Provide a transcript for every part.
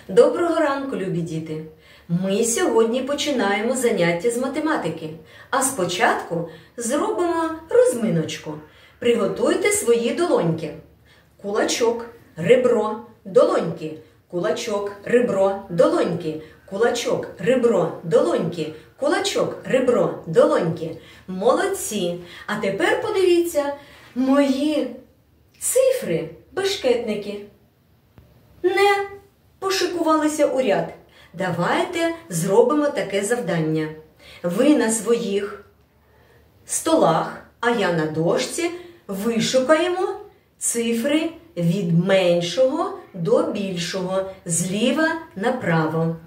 Доброго ранку, любі діти! Ми сьогодні починаємо заняття з математики. А спочатку зробимо розминочку. Приготуйте свої долоньки. Кулачок, ребро, долоньки. Кулачок, ребро, долоньки. Кулачок, ребро, долоньки. Кулачок, ребро, долоньки. Молодці! А тепер подивіться мої цифри, бешкетники. Не пошикувалися у ряд. Давайте зробимо таке завдання. Ви на своїх столах, а я на дошці, вишукаємо цифри від меншого до більшого, зліва направо.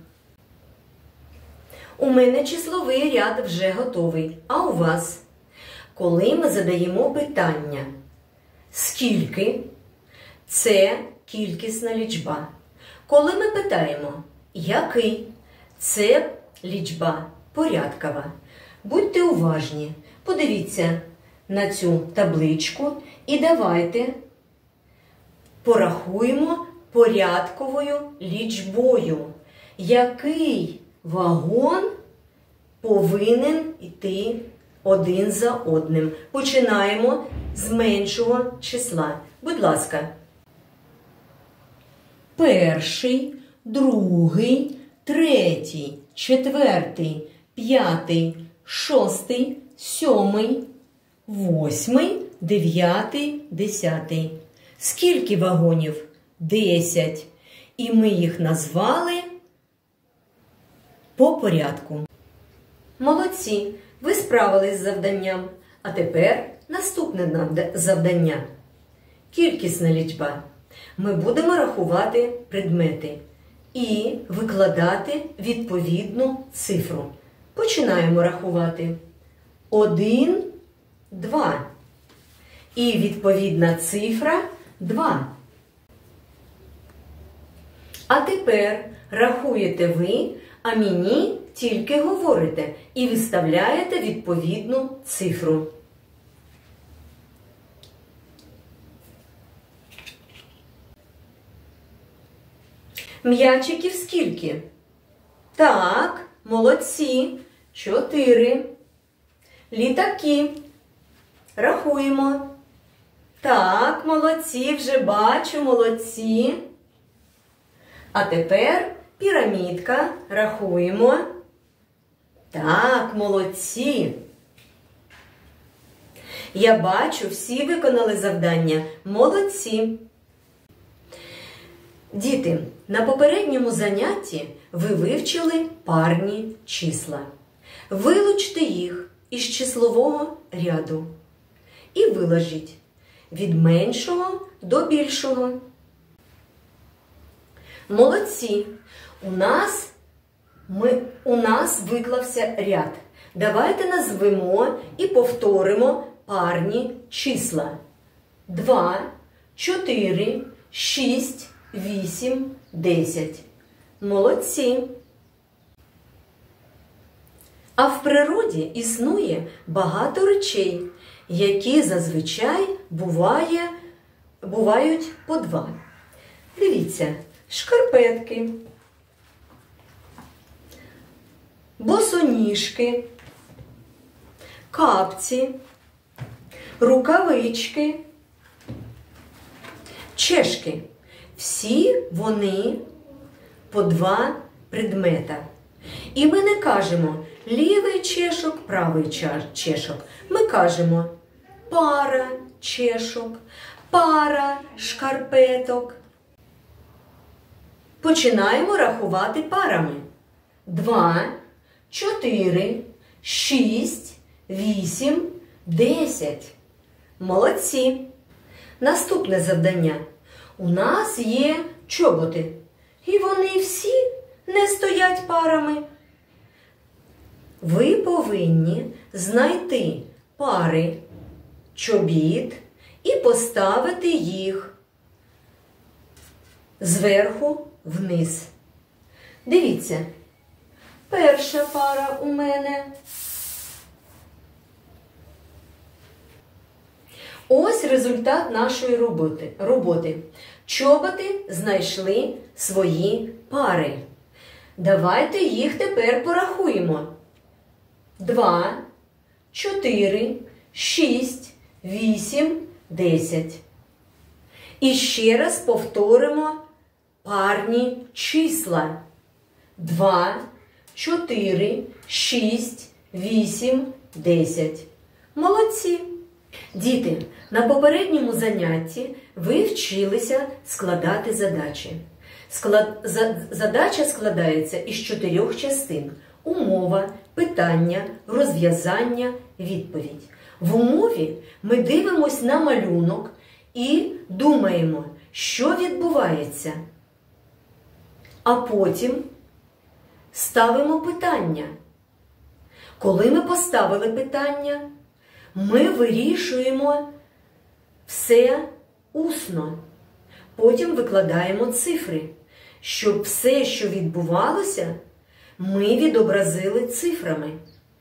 У мене числовий ряд вже готовий, а у вас? Коли ми задаємо питання «Скільки?» – це кількісна лічба. Коли ми питаємо «Який?» – це лічба порядкова. Будьте уважні, подивіться на цю табличку і давайте порахуємо порядковою лічбою, який вагон повинен йти один за одним. Починаємо з меншого числа. Будь ласка. Перший, другий, третій, четвертий, п'ятий, шостий, сьомий, восьмий, дев'ятий, десятий. Скільки вагонів? 10. І ми їх назвали по порядку. Молодці! Ви справились з завданням. А тепер наступне завдання. Кількісна лічба. Ми будемо рахувати предмети і викладати відповідну цифру. Починаємо рахувати. 1, 2. І відповідна цифра 2. А тепер рахуєте ви, а мені тільки говорите і виставляєте відповідну цифру. М'ячиків скільки? Так, молодці. 4. Літаки. Рахуємо. Так, молодці, вже бачу, молодці. А тепер пірамідка. Рахуємо. Так, молодці. Я бачу, всі виконали завдання. Молодці. Діти, на попередньому занятті ви вивчили парні числа. Вилучте їх із числового ряду і виложіть від меншого до більшого. Молодці! У нас виклався ряд. Давайте назвемо і повторимо парні числа. 2, 4, 6, 8, 10. Молодці! А в природі існує багато речей, які зазвичай бувають по 2. Дивіться, шкарпетки, босоніжки, капці, рукавички, чешки. Всі вони по 2 предмета. І ми не кажемо лівий чешок, правий чешок. Ми кажемо пара чешок, пара шкарпеток. Починаємо рахувати парами. 2, 4, 6, 8, 10. Молодці! Наступне завдання. У нас є чоботи. І вони всі не стоять парами. Ви повинні знайти пари чобіт і поставити їх зверху вниз. Дивіться, перша пара у мене. Ось результат нашої роботи. Чоботи знайшли свої пари. Давайте їх тепер порахуємо. 2, 4, 6, 8, 10. І ще раз повторимо парні числа. 2, 4, 6, 8, 10. Молодці! Діти, на попередньому занятті ви вчилися складати задачі. Задача складається із 4 частин. Умова, питання, розв'язання, відповідь. В умові ми дивимось на малюнок і думаємо, що відбувається. А потім ставимо питання. Коли ми поставили питання, ми вирішуємо все усно. Потім викладаємо цифри, щоб все, що відбувалося, ми відобразили цифрами.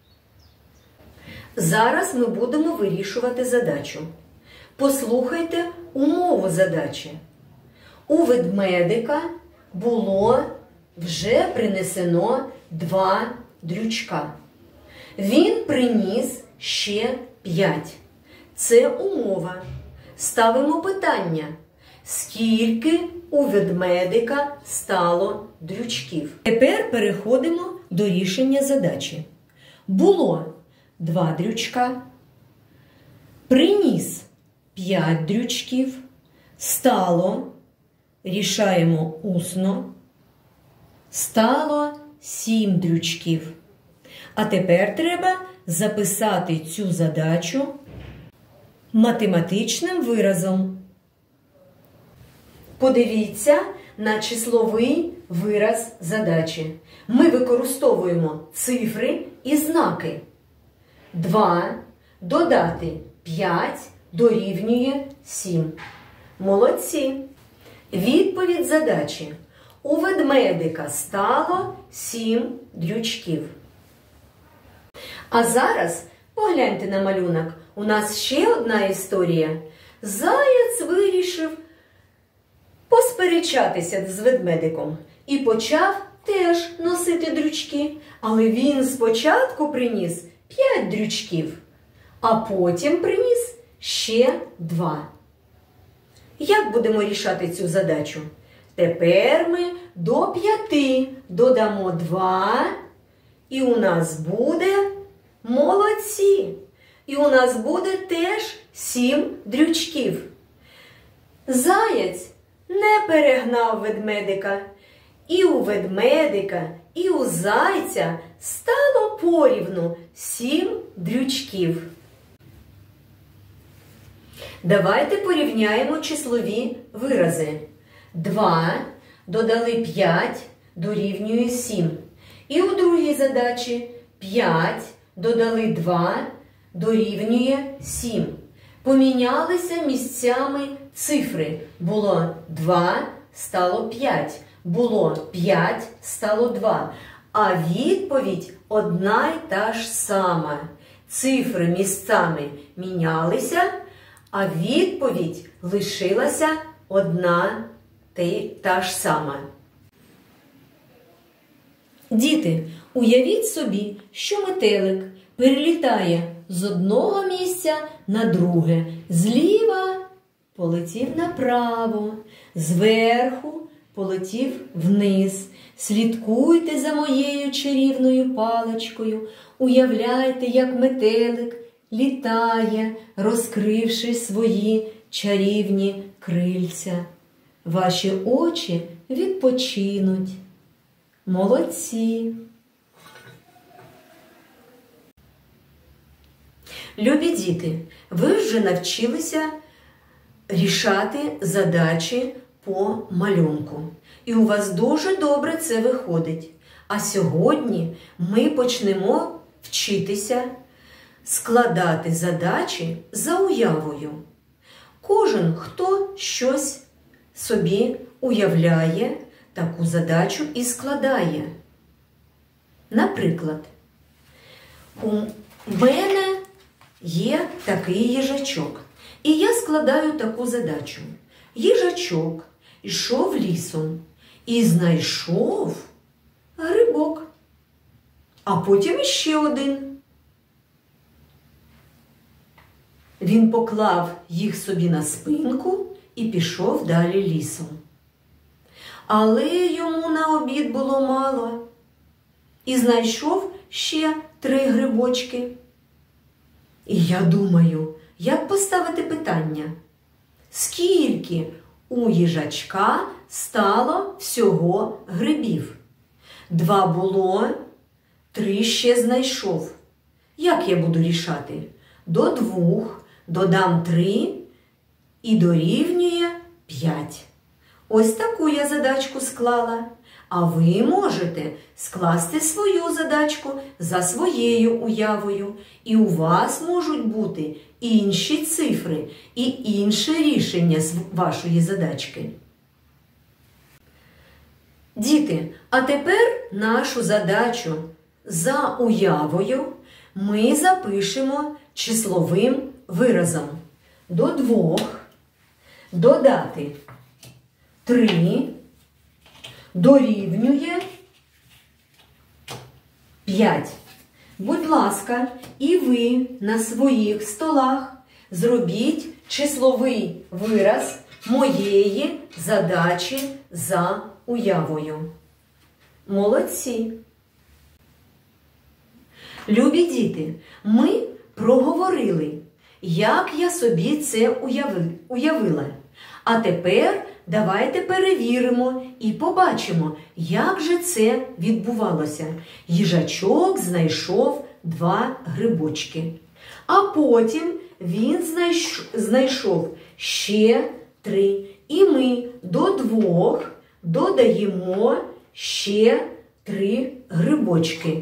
Зараз ми будемо вирішувати задачу. Послухайте умову задачі. У ведмедика було вже принесено 2 дрючка. Він приніс ще 5. Це умова. Ставимо питання. Скільки у ведмедика стало дрючків? Тепер переходимо до рішення задачі. Було 2 дрючка. Приніс 5 дрючків. Стало, рішаємо усно, стало 7 дрючків. А тепер треба записати цю задачу математичним виразом. Подивіться на числовий вираз задачі. Ми використовуємо цифри і знаки. 2 додати 5 дорівнює 7. Молодці! Відповідь задачі. У ведмедика стало 7 дрючків. А зараз погляньте на малюнок. У нас ще одна історія. Заяць вирішив посперечатися з ведмедиком і почав теж носити дрючки. Але він спочатку приніс 5 дрючків, а потім приніс ще 2. Як будемо рішати цю задачу? Тепер ми до 5 додамо 2, і у нас буде молодці. І у нас буде теж 7 дрючків. Заєць не перегнав ведмедика. І у ведмедика, і у зайця стало порівну 7 дрючків. Давайте порівняємо числові вирази. 2 додали 5 дорівнює 7. І у другій задачі 5 додали 2 дорівнює 7. Помінялися місцями цифри. Було 2, стало 5. Було 5, стало 2. А відповідь одна й та ж сама. Цифри місцями мінялися, а відповідь лишилася одна та ж сама. Діти, уявіть собі, що метелик перелітає з одного місця на друге. Зліва полетів направо, зверху полетів вниз. Слідкуйте за моєю чарівною паличкою. Уявляйте, як метелик літає, розкривши свої чарівні крильця. Ваші очі відпочинуть. Молодці! Любі діти, ви вже навчилися рішати задачі по малюнку. І у вас дуже добре це виходить. А сьогодні ми почнемо вчитися складати задачі за уявою. Кожен, хто щось собі уявляє, таку задачу і складає. Наприклад, у мене є такий їжачок. І я складаю таку задачу. Їжачок йшов лісом і знайшов грибок. А потім іще один. Він поклав їх собі на спинку і пішов далі лісом. Але йому на обід було мало. І знайшов ще 3 грибочки. І я думаю, як поставити питання? Скільки у їжачка стало всього грибів? 2 було, 3 ще знайшов. Як я буду рішати? До 2 додам 3 і дорівнює 5. Ось таку я задачку склала. А ви можете скласти свою задачку за своєю уявою. І у вас можуть бути інші цифри і інше рішення з вашої задачки. Діти, а тепер нашу задачу за уявою ми запишемо числовим виразом. До 2 додати 3 дорівнює 5. Будь ласка, і ви на своїх столах зробіть числовий вираз моєї задачі за уявою. Молодці! Любі діти, ми проговорили, як я собі це уявила. А тепер давайте перевіримо і побачимо, як же це відбувалося. Їжачок знайшов 2 грибочки. А потім він знайшов ще 3. І ми до 2 додаємо ще 3 грибочки.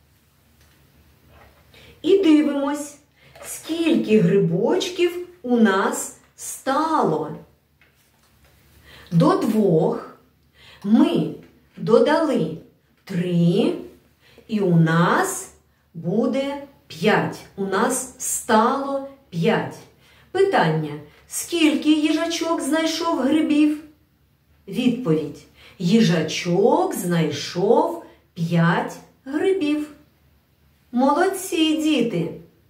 І дивимось, скільки грибочків у нас стало. До 2 ми додали 3, і у нас буде 5. У нас стало 5. Питання: скільки їжачок знайшов грибів? Відповідь: їжачок знайшов 5 грибів. Молодці, діти!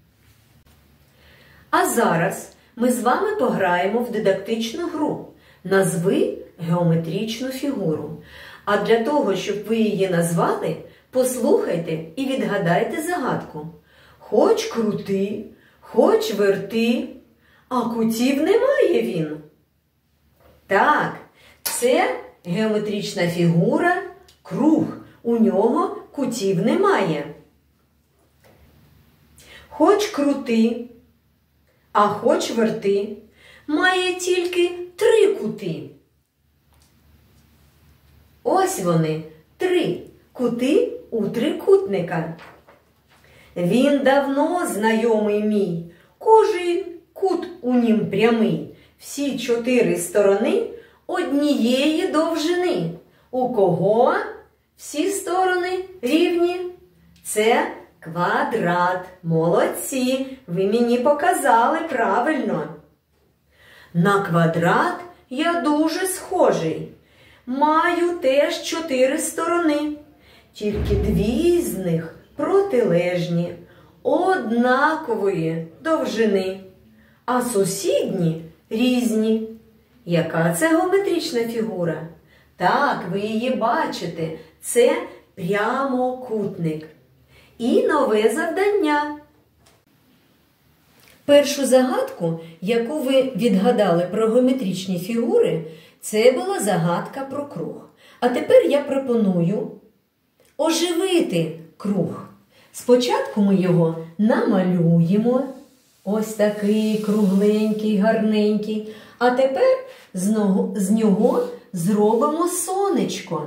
А зараз ми з вами пограємо в дидактичну гру. Назви геометричну фігуру. А для того, щоб ви її назвали, послухайте і відгадайте загадку. Хоч крути, хоч верти, а кутів немає він. Так, це геометрична фігура круг. У нього кутів немає. Хоч крути, а хоч верти, має тільки 3 кути. Ось вони, 3 кути у трикутника. Він давно знайомий мій, кожен кут у нім прямий. Всі 4 сторони однієї довжини. У кого всі сторони рівні? Це квадрат. Молодці, ви мені показали правильно. На квадрат я дуже схожий. Маю теж 4 сторони. Тільки 2 з них протилежні, однакової довжини, а сусідні різні. Яка це геометрична фігура? Так, ви її бачите. Це прямокутник. І нове завдання. Першу загадку, яку ви відгадали про геометричні фігури, це була загадка про круг. А тепер я пропоную оживити круг. Спочатку ми його намалюємо. Ось такий кругленький, гарненький. А тепер з нього зробимо сонечко.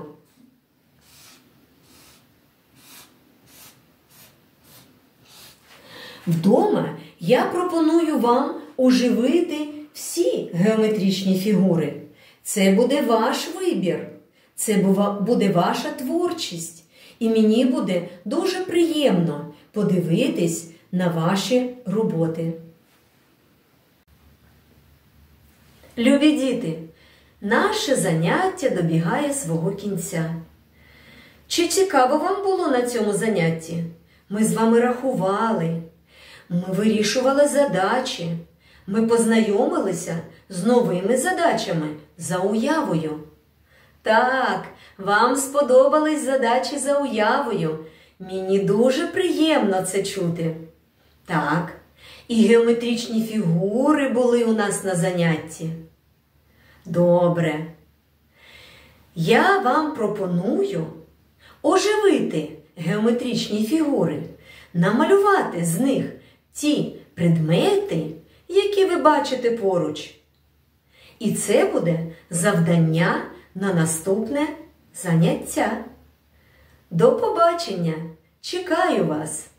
Вдома я пропоную вам оживити всі геометричні фігури. Це буде ваш вибір, це буде ваша творчість. І мені буде дуже приємно подивитись на ваші роботи. Любі діти, Наше заняття добігає свого кінця. Чи цікаво вам було на цьому занятті? Ми з вами рахували, ми вирішували задачі, ми познайомилися з новими задачами за уявою. Так, вам сподобались задачі за уявою. Мені дуже приємно це чути. Так, і геометричні фігури були у нас на занятті. Добре. Я вам пропоную оживити геометричні фігури, намалювати з них ті предмети, які ви бачите поруч. І це буде завдання на наступне заняття. До побачення! Чекаю вас!